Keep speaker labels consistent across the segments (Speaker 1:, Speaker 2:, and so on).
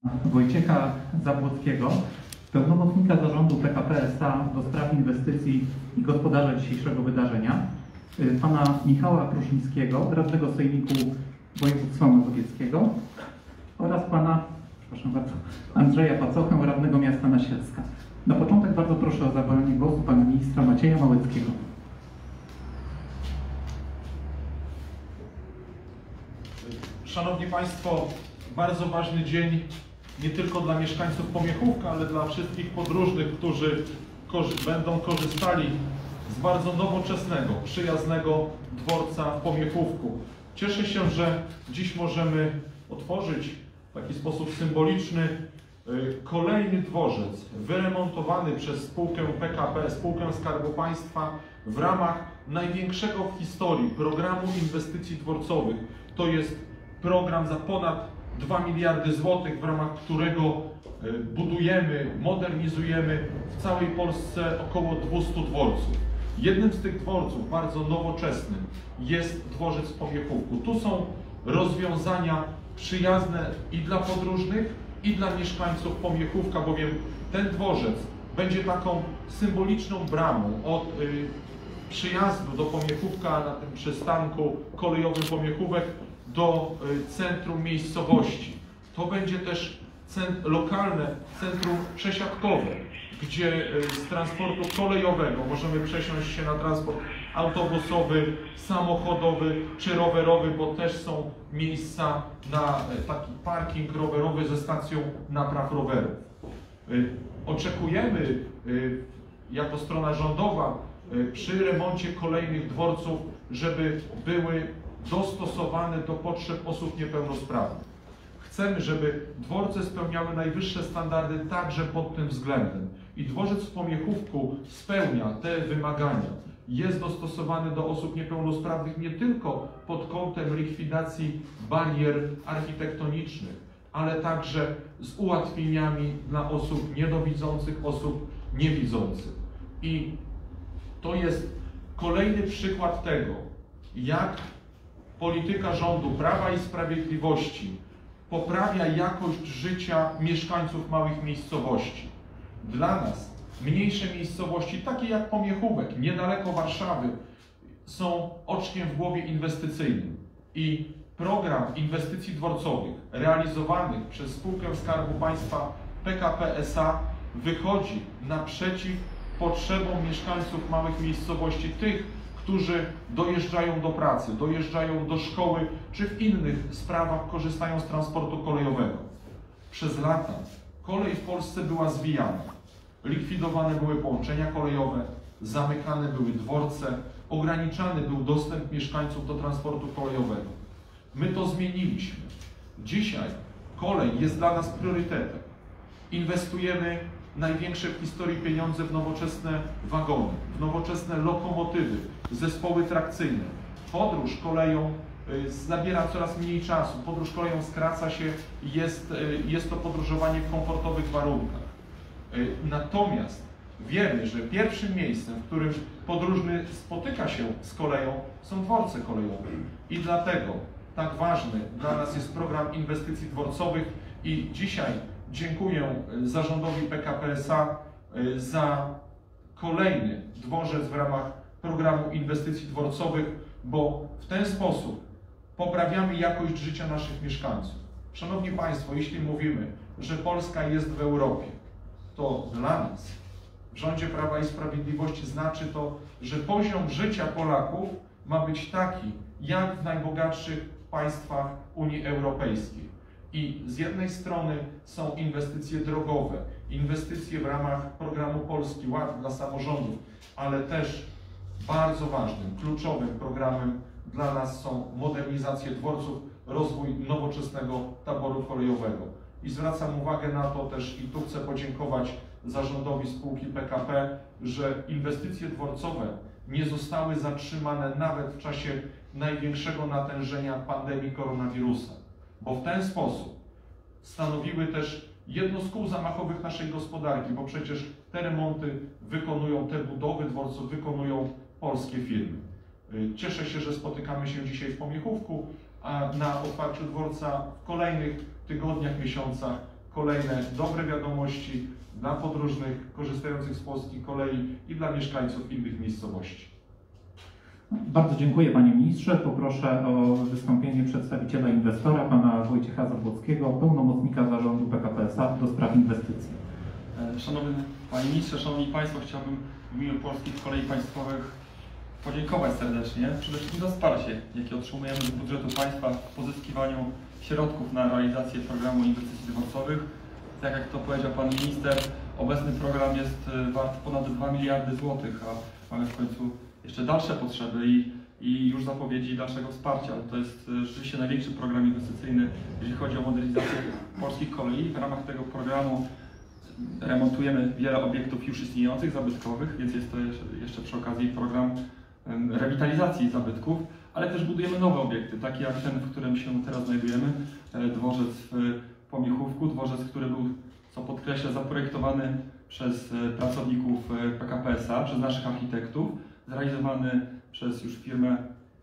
Speaker 1: Wojciecha Zabłockiego, pełnomocnika zarządu PKP SA do spraw inwestycji i gospodarza dzisiejszego wydarzenia, pana Michała Prusińskiego, radnego Sejmiku Województwa Mazowieckiego oraz pana, przepraszam bardzo, Andrzeja Pacochę, radnego miasta Nasielska. Na początek bardzo proszę o zabranie głosu pana ministra Macieja Małeckiego.
Speaker 2: Szanowni Państwo, bardzo ważny dzień nie tylko dla mieszkańców Pomiechówka, ale dla wszystkich podróżnych, którzy będą korzystali z bardzo nowoczesnego, przyjaznego dworca w Pomiechówku. Cieszę się, że dziś możemy otworzyć w taki sposób symboliczny kolejny dworzec wyremontowany przez spółkę PKP, spółkę Skarbu Państwa w ramach największego w historii programu inwestycji dworcowych. To jest program za ponad 2 miliardy złotych, w ramach którego budujemy, modernizujemy w całej Polsce około 200 dworców. Jednym z tych dworców, bardzo nowoczesnym, jest dworzec w Pomiechówku. Tu są rozwiązania przyjazne i dla podróżnych, i dla mieszkańców Pomiechówka, bowiem ten dworzec będzie taką symboliczną bramą od przyjazdu do Pomiechówka na tym przystanku kolejowym Pomiechówek do centrum miejscowości. To będzie też lokalne centrum przesiadkowe, gdzie z transportu kolejowego możemy przesiąść się na transport autobusowy, samochodowy czy rowerowy, bo też są miejsca na taki parking rowerowy ze stacją napraw rowerów. Oczekujemy jako strona rządowa przy remoncie kolejnych dworców, żeby były dostosowane do potrzeb osób niepełnosprawnych. Chcemy, żeby dworce spełniały najwyższe standardy także pod tym względem. I dworzec w Pomiechówku spełnia te wymagania. Jest dostosowany do osób niepełnosprawnych nie tylko pod kątem likwidacji barier architektonicznych, ale także z ułatwieniami dla osób niedowidzących, osób niewidzących. I to jest kolejny przykład tego, jak polityka rządu Prawa i Sprawiedliwości poprawia jakość życia mieszkańców małych miejscowości. Dla nas mniejsze miejscowości, takie jak Pomiechówek, niedaleko Warszawy, są oczkiem w głowie inwestycyjnym. I program inwestycji dworcowych realizowanych przez spółkę Skarbu Państwa PKP SA wychodzi naprzeciw potrzebom mieszkańców małych miejscowości, tych, którzy dojeżdżają do pracy, dojeżdżają do szkoły, czy w innych sprawach korzystają z transportu kolejowego. Przez lata kolej w Polsce była zwijana. Likwidowane były połączenia kolejowe, zamykane były dworce, ograniczany był dostęp mieszkańców do transportu kolejowego. My to zmieniliśmy. Dzisiaj kolej jest dla nas priorytetem. Inwestujemy największe w historii pieniądze w nowoczesne wagony, w nowoczesne lokomotywy, zespoły trakcyjne. Podróż koleją zabiera coraz mniej czasu, podróż koleją skraca się, jest to podróżowanie w komfortowych warunkach. Natomiast wiemy, że pierwszym miejscem, w którym podróżny spotyka się z koleją, są dworce kolejowe. I dlatego tak ważny dla nas jest program inwestycji dworcowych i dzisiaj dziękuję zarządowi PKP SA za kolejny dworzec w ramach programu inwestycji dworcowych, bo w ten sposób poprawiamy jakość życia naszych mieszkańców. Szanowni Państwo, jeśli mówimy, że Polska jest w Europie, to dla nas w rządzie Prawa i Sprawiedliwości znaczy to, że poziom życia Polaków ma być taki, jak w najbogatszych państwach Unii Europejskiej. I z jednej strony są inwestycje drogowe, inwestycje w ramach programu Polski Ład dla samorządów, ale też bardzo ważnym, kluczowym programem dla nas są modernizacje dworców, rozwój nowoczesnego taboru kolejowego. I zwracam uwagę na to też i tu chcę podziękować zarządowi spółki PKP, że inwestycje dworcowe nie zostały zatrzymane nawet w czasie największego natężenia pandemii koronawirusa, bo w ten sposób stanowiły też jedno z kół zamachowych naszej gospodarki, bo przecież te remonty wykonują, te budowy dworców wykonują polskie firmy. Cieszę się, że spotykamy się dzisiaj w Pomiechówku, a na otwarciu dworca w kolejnych tygodniach, miesiącach kolejne dobre wiadomości dla podróżnych korzystających z polskiej kolei i dla mieszkańców innych miejscowości.
Speaker 1: Bardzo dziękuję Panie Ministrze. Poproszę o wystąpienie przedstawiciela inwestora, Pana Wojciecha Zabłockiego, pełnomocnika zarządu PKP S.A. do spraw inwestycji.
Speaker 3: Szanowny Panie Ministrze, Szanowni Państwo, chciałbym w imieniu Polskich Kolei Państwowych podziękować serdecznie przede wszystkim za wsparcie, jakie otrzymujemy z budżetu państwa w pozyskiwaniu środków na realizację programu inwestycji dworcowych. Tak jak to powiedział Pan Minister, obecny program jest wart ponad 2 miliardy złotych, a mamy w końcu jeszcze dalsze potrzeby i już zapowiedzi dalszego wsparcia. To jest rzeczywiście największy program inwestycyjny, jeżeli chodzi o modernizację polskich kolei. W ramach tego programu remontujemy wiele obiektów już istniejących, zabytkowych, więc jest to jeszcze przy okazji program rewitalizacji zabytków, ale też budujemy nowe obiekty, takie jak ten, w którym się teraz znajdujemy, dworzec w Pomiechówku, dworzec, który był, co podkreślę, zaprojektowany przez pracowników PKP S.A., przez naszych architektów, zrealizowany przez już firmę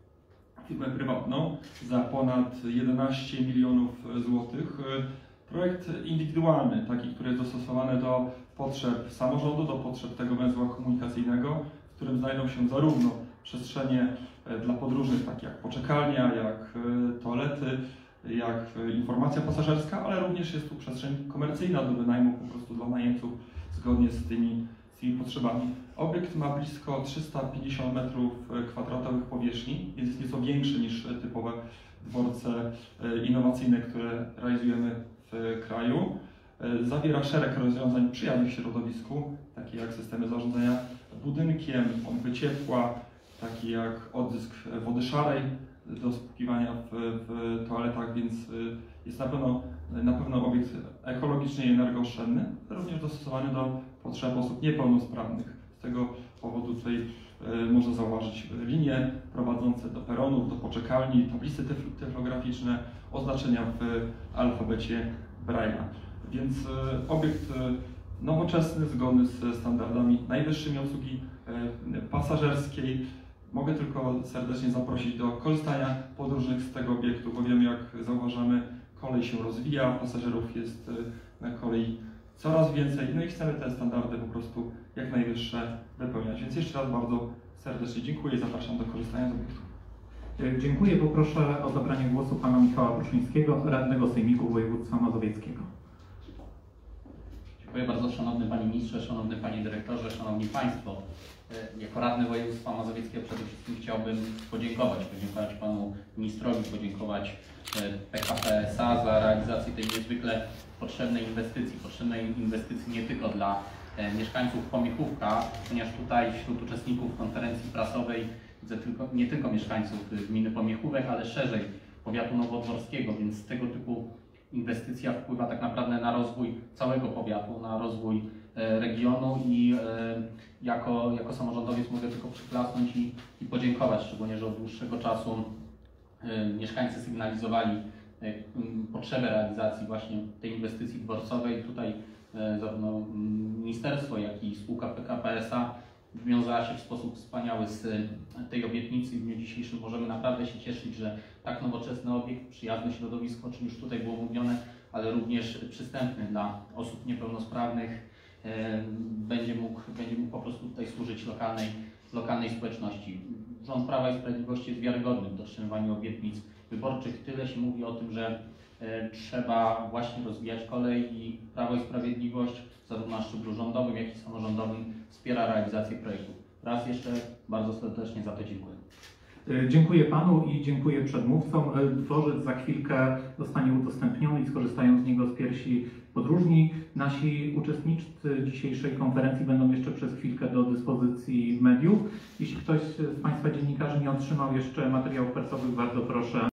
Speaker 3: prywatną za ponad 11 milionów złotych. Projekt indywidualny, taki, który jest dostosowany do potrzeb samorządu, do potrzeb tego węzła komunikacyjnego, w którym znajdą się zarówno przestrzenie dla podróżnych, takie jak poczekalnia, jak toalety, jak informacja pasażerska, ale również jest tu przestrzeń komercyjna do wynajmu po prostu dla najemców zgodnie z tymi potrzebami. Obiekt ma blisko 350 m2 powierzchni, więc jest nieco większy niż typowe dworce innowacyjne, które realizujemy w kraju. Zawiera szereg rozwiązań przyjaznych środowisku, takie jak systemy zarządzania budynkiem, pompy ciepła, takie jak odzysk wody szarej do spłukiwania w toaletach, więc jest na pewno obiekt ekologiczny i energooszczędny, również dostosowany do potrzeb osób niepełnosprawnych. Z tego powodu tutaj można zauważyć linie prowadzące do peronów, do poczekalni, tablice typograficzne, oznaczenia w alfabecie Braille'a. Więc obiekt nowoczesny, zgodny z standardami najwyższymi obsługi pasażerskiej. Mogę tylko serdecznie zaprosić do korzystania podróżnych z tego obiektu, bowiem jak zauważamy, kolej się rozwija, pasażerów jest na kolei coraz więcej, no i chcemy te standardy po prostu jak najwyższe wypełniać. Więc jeszcze raz bardzo serdecznie dziękuję i zapraszam do korzystania z obiektu.
Speaker 1: Dziękuję. Poproszę o zabranie głosu Pana Michała Pruszyńskiego, radnego Sejmiku Województwa Mazowieckiego.
Speaker 4: Dziękuję bardzo, Szanowny Panie Ministrze, Szanowny Panie Dyrektorze, Szanowni Państwo. Jako radny województwa mazowieckiego przede wszystkim chciałbym podziękować Panu Ministrowi, podziękować PKP S.A. za realizację tej niezwykle potrzebnej inwestycji nie tylko dla mieszkańców Pomiechówka, ponieważ tutaj wśród uczestników konferencji prasowej widzę nie tylko mieszkańców gminy Pomiechówek, ale szerzej powiatu nowodworskiego, więc tego typu inwestycja wpływa tak naprawdę na rozwój całego powiatu, na rozwój regionu i jako samorządowiec mogę tylko przyklasnąć i podziękować, szczególnie, że od dłuższego czasu mieszkańcy sygnalizowali potrzebę realizacji właśnie tej inwestycji dworcowej. Tutaj zarówno ministerstwo, jak i spółka PKP S.A. wiązała się w sposób wspaniały z tej obietnicy i w dniu dzisiejszym możemy naprawdę się cieszyć, że tak nowoczesny obiekt, przyjazny środowisko, o czym już tutaj było mówione, ale również przystępny dla osób niepełnosprawnych, będzie mógł po prostu tutaj służyć lokalnej społeczności. Rząd Prawa i Sprawiedliwości jest wiarygodny w dotrzymywaniu obietnic wyborczych. Tyle się mówi o tym, że trzeba właśnie rozwijać kolej i Prawo i Sprawiedliwość zarówno na szczeblu rządowym, jak i samorządowym wspiera realizację projektu. Raz jeszcze bardzo serdecznie za to dziękuję.
Speaker 1: Dziękuję Panu i dziękuję przedmówcom. Dworzec za chwilkę zostanie udostępniony i skorzystają z niego z piersi podróżni. Nasi uczestnicy dzisiejszej konferencji będą jeszcze przez chwilkę do dyspozycji mediów. Jeśli ktoś z Państwa dziennikarzy nie otrzymał jeszcze materiałów prasowych, bardzo proszę